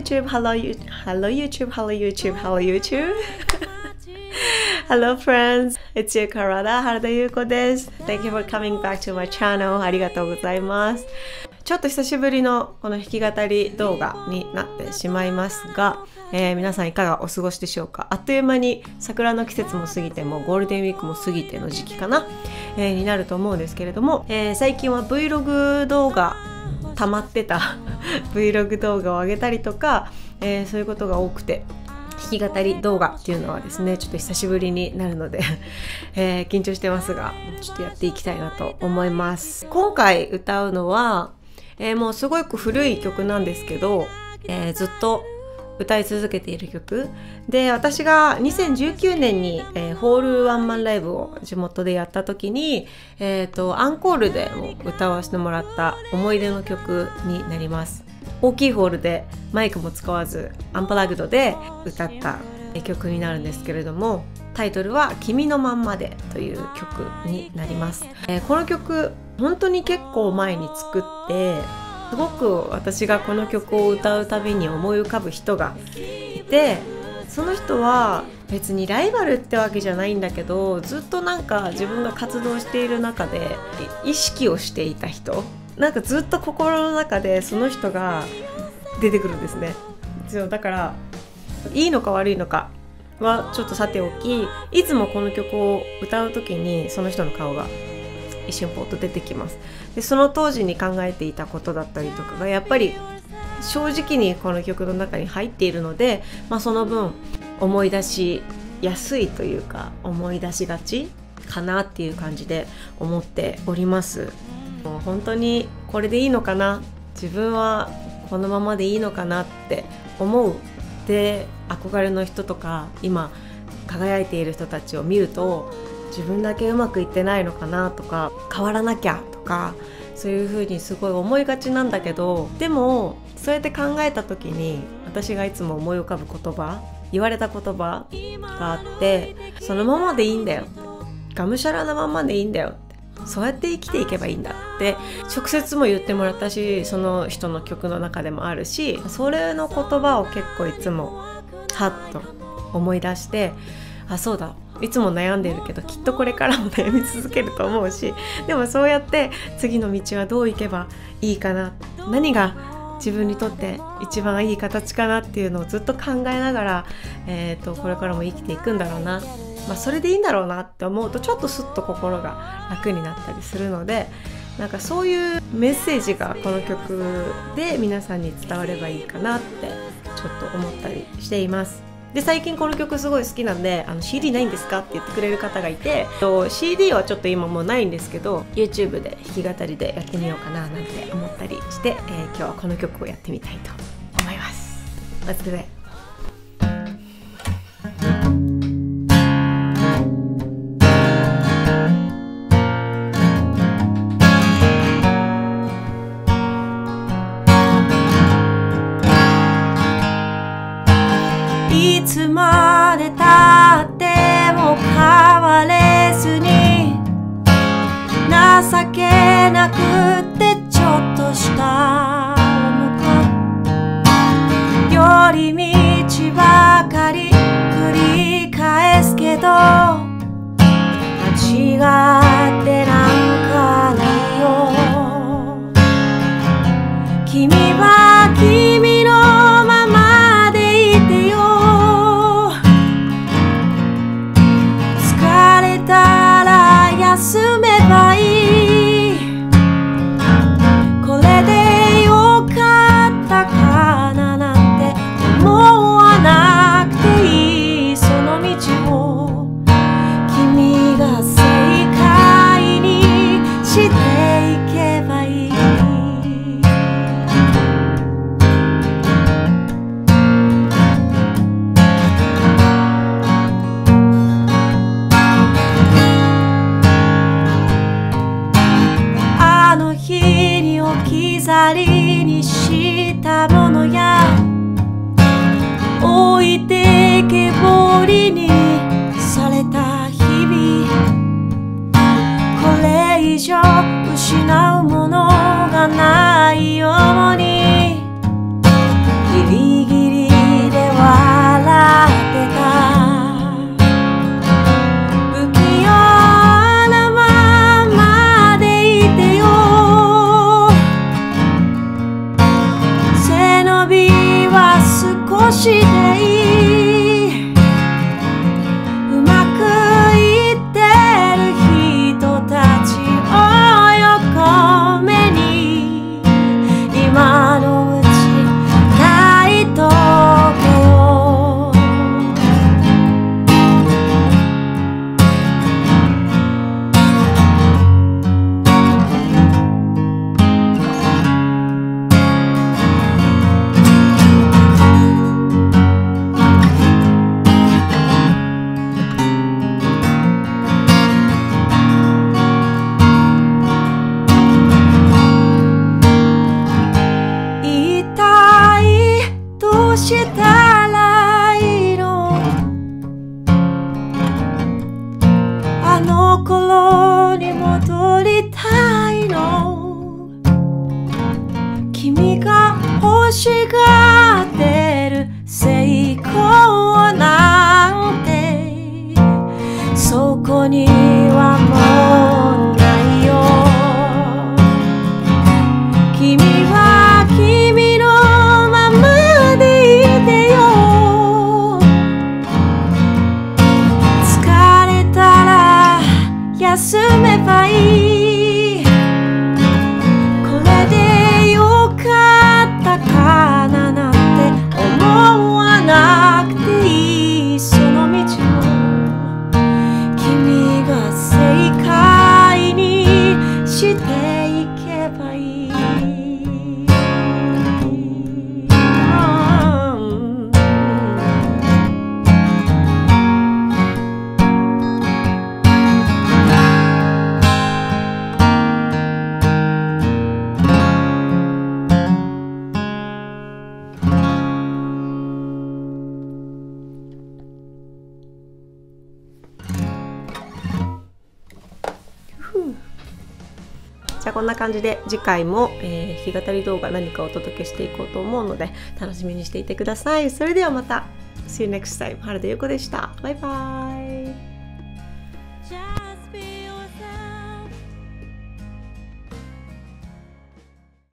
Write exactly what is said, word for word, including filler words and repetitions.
YouTube, hello, you, hello YouTube, hello YouTube, hello YouTube. Hello friends, it's your Karada, Harada Yuko です。Thank you for coming back to my channel. ありがとうございます。ちょっと久しぶりのこの弾き語り動画になってしまいますが、えー、皆さんいかがお過ごしでしょうか。あっという間に桜の季節も過ぎて、もうゴールデンウィークも過ぎての時期かな、えー、になると思うんですけれども、えー、最近は Vlog 動画溜まってたVlog 動画を上げたりとか、えー、そういうことが多くて、弾き語り動画っていうのはですね、ちょっと久しぶりになるので、えー、緊張してますが、ちょっとやっていきたいなと思います。今回歌うのは、えー、もうすごく古い曲なんですけど、えー、ずっと歌い続けている曲で、私がにせんじゅうきゅうねんに、えー、ホールワンマンライブを地元でやった時に、えーと、アンコールで歌わせてもらった思い出の曲になります。大きいホールでマイクも使わずアンプラグドで歌った曲になるんですけれども、タイトルは君のまんまでという曲になります。えー、この曲本当に結構前に作って、すごく私がこの曲を歌うたびに思い浮かぶ人がいて、その人は別にライバルってわけじゃないんだけど、ずっとなんか自分が活動している中で意識をしていた人、なんかずっと心の中でその人が出てくるんですね。だからいいのか悪いのかはちょっとさておき、いつもこの曲を歌う時にその人の顔が一瞬ポッと出てきます。でその当時に考えていたことだったりとかがやっぱり正直にこの曲の中に入っているので、まあ、その分思い出しやすいというか、思い出しがちかなっていう感じで思っております。もう本当にこれでいいのかな、自分はこのままでいいのかなって思う。で憧れの人とか今輝いている人たちを見ると、自分だけうまくいってないのかなとか、変わらなきゃとか、そういう風にすごい思いがちなんだけど、でもそうやって考えた時に私がいつも思い浮かぶ言葉、言われた言葉があって、そのままでいいんだよ、がむしゃらなままでいいんだよ、そうやって生きていけばいいんだって直接も言ってもらったし、その人の曲の中でもあるし、それの言葉を結構いつもはっと思い出して、あ、そうだ、いつも悩んでるけどきっとこれからも悩み続けると思うし、でもそうやって次の道はどう行けばいいかな、何が自分にとって一番いい形かなっていうのをずっと考えながら、えーと、これからも生きていくんだろうな、まあ、それでいいんだろうなって思うと、ちょっとスッと心が楽になったりするので、なんかそういうメッセージがこの曲で皆さんに伝わればいいかなってちょっと思ったりしています。で最近この曲すごい好きなんで、あの シーディー ないんですかって言ってくれる方がいて、 シーディー はちょっと今もうないんですけど、 YouTube で弾き語りでやってみようかななんて思ったりして、えー、今日はこの曲をやってみたいと思います。 Let's do it。いつまでたっても変われずに、情けなくってちょっと下を向く、寄り道ばかり繰り返すけど、間違ってなんかないよ。君は君のままでいてよ、休めばいい、これでこんな感じで次回も、えー、弾き語り動画何かお届けしていこうと思うので楽しみにしていてください。それではまた See you next time。 原田優子でした。バイバイ。